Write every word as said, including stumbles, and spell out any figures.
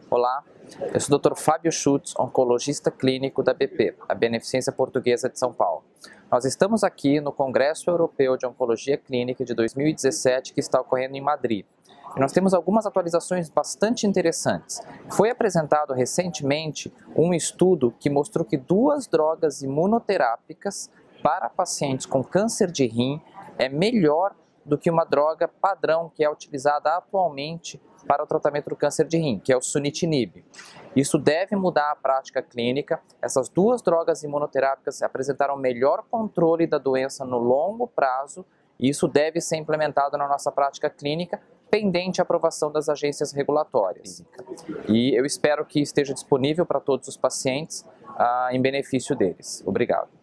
Olá, eu sou o doutor Fábio Schutz, oncologista clínico da B P, a Beneficência Portuguesa de São Paulo. Nós estamos aqui no Congresso Europeu de Oncologia Clínica de dois mil e dezessete, que está ocorrendo em Madrid. E nós temos algumas atualizações bastante interessantes. Foi apresentado recentemente um estudo que mostrou que duas drogas imunoterápicas para pacientes com câncer de rim é melhor do que uma droga padrão que é utilizada atualmente para o tratamento do câncer de rim, que é o sunitinib. Isso deve mudar a prática clínica. Essas duas drogas imunoterápicas apresentaram melhor controle da doença no longo prazo e isso deve ser implementado na nossa prática clínica, pendente a aprovação das agências regulatórias. E eu espero que esteja disponível para todos os pacientes ah, em benefício deles. Obrigado.